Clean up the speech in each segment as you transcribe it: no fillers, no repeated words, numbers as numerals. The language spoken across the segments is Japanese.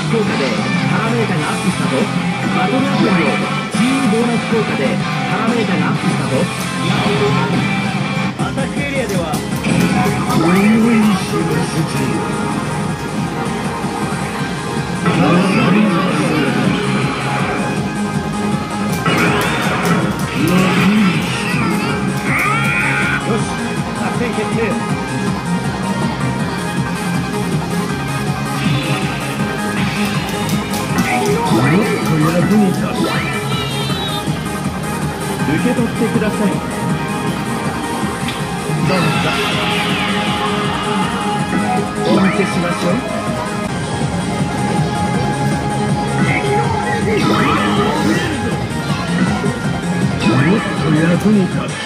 効果でパラメータがアップしたぞ。バトルアプリのチームボーナス効果でパラメータがアップしたぞ。アタックエリアではよし、作戦決定。役に立つ。受け取ってください。どうぞ。お見せしましょう。もっと役に立つ。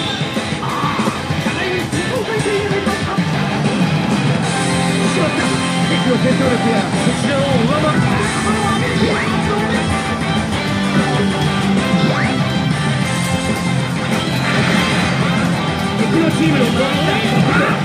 しまった。敵の戦闘力がこちらを上回る。敵のチームの攻撃だ。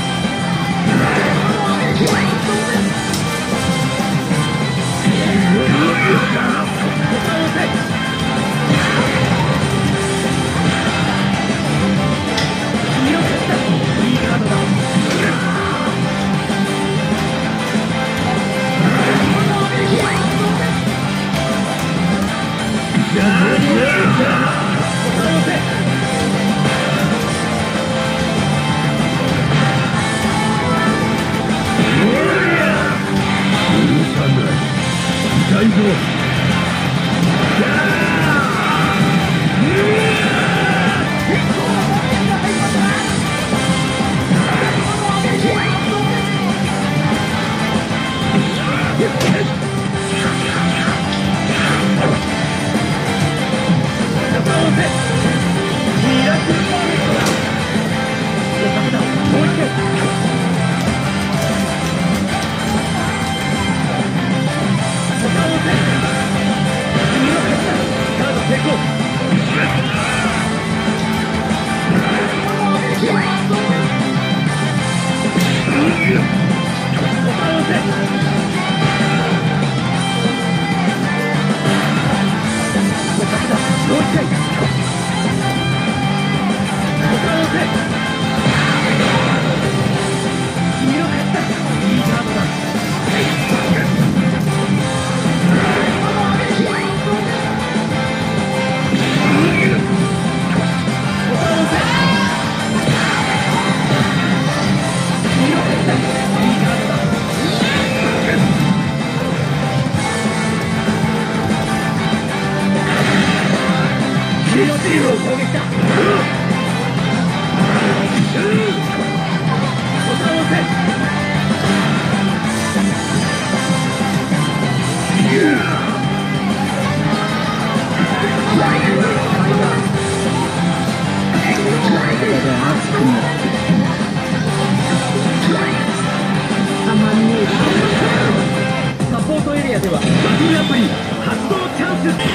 サポートエリアではバトルアプリ発動チャンス。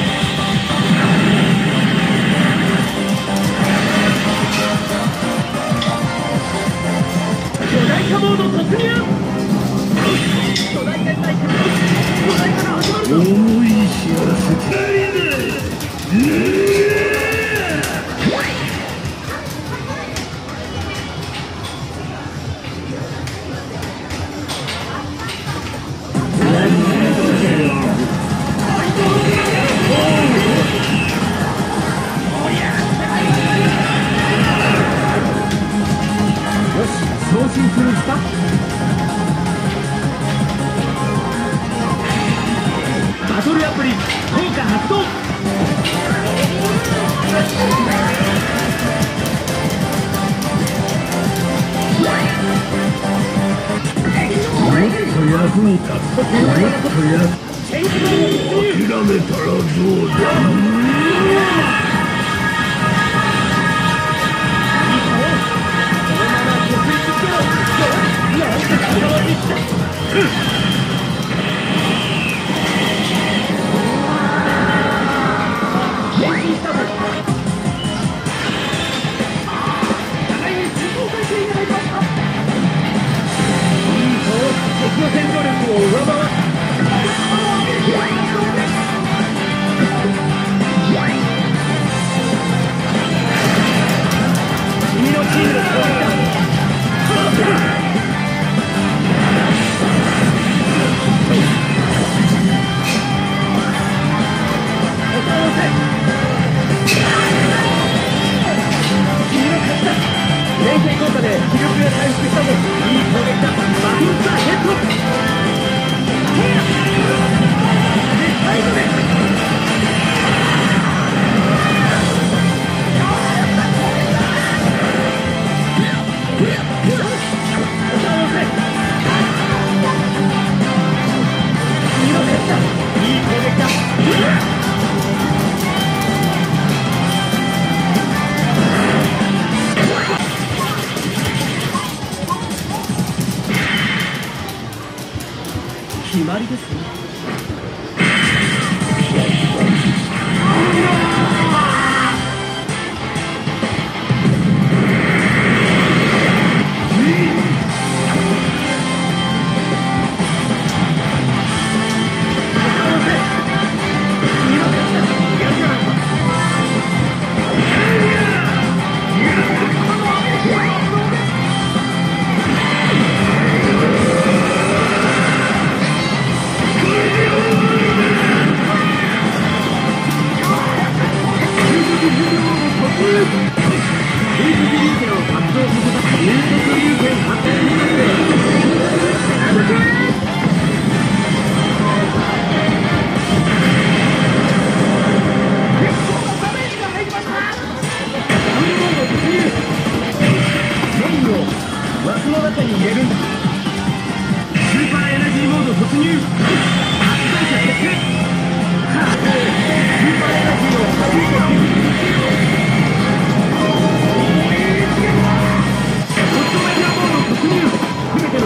巨大化モード突入。巨大天体巨大化が始まるぞ。思い知らせて送信するスタッフ。バトルアプリ効果発動。もっと役に立つ。もっと諦めたらどうだ。敵の戦闘力を上回る。 決まりですね。枠の中に入れるんだ。スーパーエナジーモード突入。発動者決定。スーパーエナジーを発動する。ホットメジャーモード突入。全ての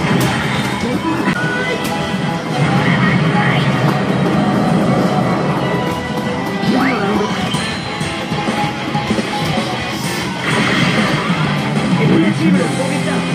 チームの攻撃だ。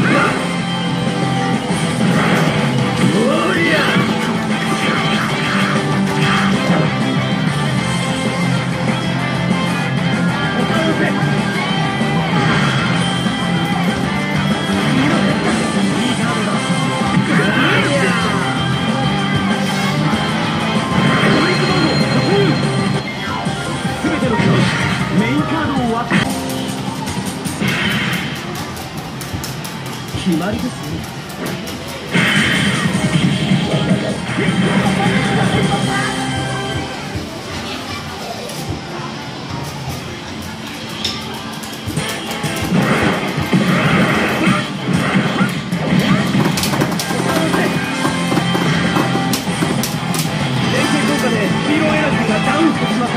決まりですね。連携効果でヒーローエナジーがダウンしてしまった。